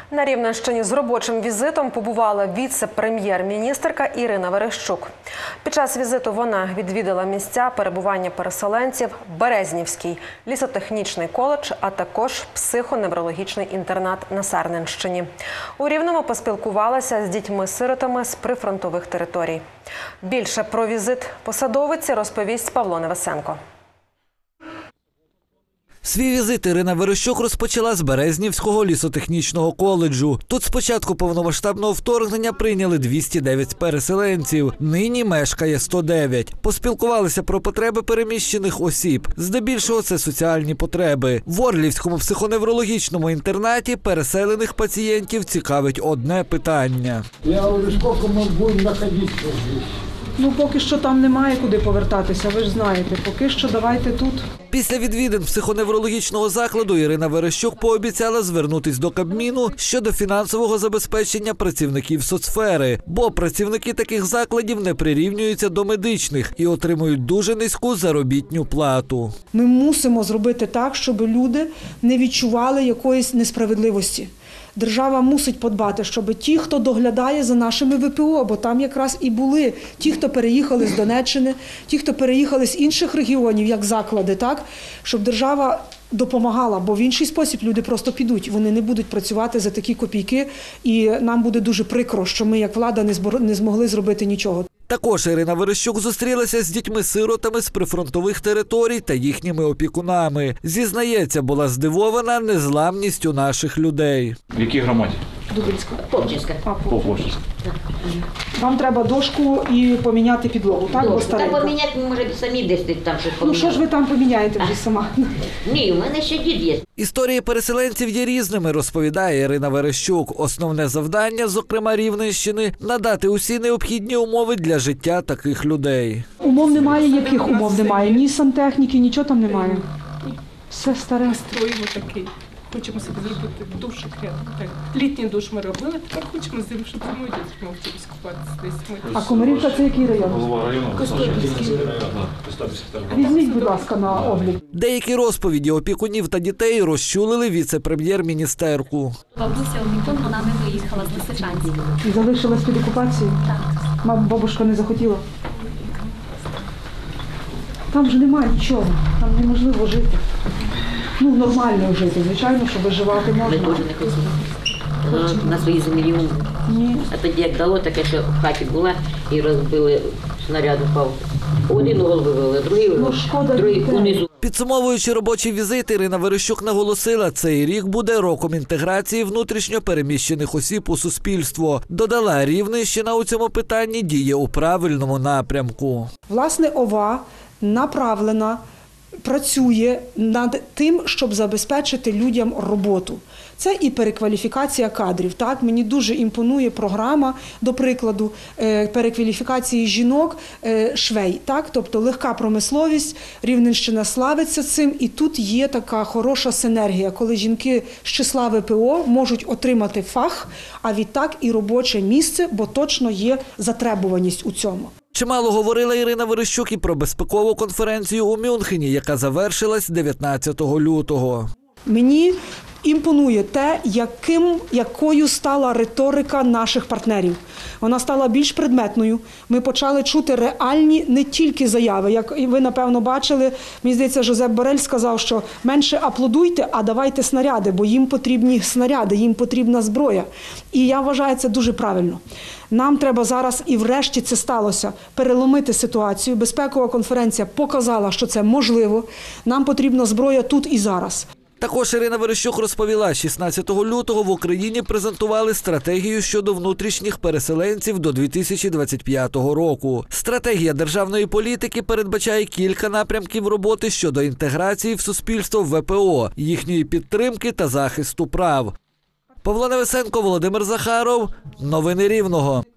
На Рівненщині з робочим візитом побувала віце-прем'єр-міністерка Ірина Верещук. Під час візиту вона відвідала місця перебування переселенців, Березнівський лісотехнічний коледж, а також психоневрологічний інтернат на Сарненщині. У Рівному поспілкувалася з дітьми-сиротами з прифронтових територій. Більше про візит посадовиці розповість Павло Невесенко. Свій візит Ірина Верещук розпочала з Березнівського лісотехнічного коледжу. Тут з початку повномасштабного вторгнення прийняли 209 переселенців. Нині мешкає 109. Поспілкувалися про потреби переміщених осіб. Здебільшого це соціальні потреби. В Орлівському психоневрологічному інтернаті переселених пацієнтів цікавить одне питання. Я говорю, скільки ми будемо знаходитися тут? Поки що там немає куди повертатися, ви ж знаєте. Поки що давайте тут. Після відвідин психоневрологічного закладу Ірина Верещук пообіцяла звернутись до Кабміну щодо фінансового забезпечення працівників соцсфери, бо працівники таких закладів не прирівнюються до медичних і отримують дуже низьку заробітну плату. Ми мусимо зробити так, щоб люди не відчували якоїсь несправедливості. Держава мусить подбати, щоб ті, хто доглядає за нашими ВПО, бо там якраз і були ті, хто переїхали з Донеччини, ті, хто переїхали з інших регіонів, як заклади, так, щоб держава допомагала, бо в інший спосіб люди просто підуть, вони не будуть працювати за такі копійки, і нам буде дуже прикро, що ми, як влада, не змогли зробити нічого. Також Ірина Верещук зустрілася з дітьми-сиротами з прифронтових територій та їхніми опікунами. Зізнається, була здивована незламністю наших людей. В якій громаді? Дубинська. Попчинська. Попчинська. Вам треба дошку і поміняти підлогу, так? Бо Та старенька. поміняти, може, самі десь там щось поміняти. Що ж ви там поміняєте вже сама? Ні, у мене ще дід є. Історії переселенців є різними, розповідає Ірина Верещук. Основне завдання, зокрема Рівненщини, надати усі необхідні умови для життя таких людей. Умов немає, яких умов немає? Ні сантехніки, нічого там немає. Все старе. Строїмо такий. Хочемо собі зробити душик. Так. Літній душ ми робили, тепер хочемо з ним, щоб зимою дітьми вчитись купатися десь. А Комарівка – це який район? Голова району. Візьміть, будь ласка, на облік. Деякі розповіді опікунів та дітей розчулили віце-прем'єр-міністерку. Бабуся Умітон, вона не виїхала з Лисичанська. І залишилась під окупацією? Так. Мабуть, бабушка не захотіла. Там ж немає нічого, там неможливо жити. Нормально жити, звичайно, що виживати Ми можна. теж не хотіли. На своїй землі умер. Ні. А тоді як дало, таке, що в хаті була і розбили, снаряд упав. Один у голову вивели, другий унизу. Підсумовуючи робочий візит, Ірина Верещук наголосила, цей рік буде роком інтеграції внутрішньо переміщених осіб у суспільство. Додала, Рівненщина у цьому питанні діє у правильному напрямку. Власне, ОВА направлена, працює над тим, щоб забезпечити людям роботу. Це і перекваліфікація кадрів. Так? Мені дуже імпонує програма, до прикладу, перекваліфікації жінок швей. Так? Тобто легка промисловість, Рівненщина славиться цим, і тут є така хороша синергія, коли жінки з числа ВПО можуть отримати фах, а відтак і робоче місце, бо точно є затребуваність у цьому. Чимало говорила Ірина Верещук і про безпекову конференцію у Мюнхені, яка завершилась 19 лютого. Мені імпонує те, якою стала риторика наших партнерів. Вона стала більш предметною. Ми почали чути реальні не тільки заяви. Як ви, напевно, бачили, мені здається, Жозеп Борель сказав, що менше аплодуйте, а давайте снаряди, бо їм потрібні снаряди, їм потрібна зброя. І я вважаю, це дуже правильно. Нам треба зараз, і врешті це сталося, переломити ситуацію. Безпекова конференція показала, що це можливо. Нам потрібна зброя тут і зараз. Також Ірина Верещук розповіла, 16 лютого в Україні презентували стратегію щодо внутрішніх переселенців до 2025 року. Стратегія державної політики передбачає кілька напрямків роботи щодо інтеграції в суспільство ВПО, їхньої підтримки та захисту прав. Павло Невесенко, Володимир Захаров. Новини Рівного.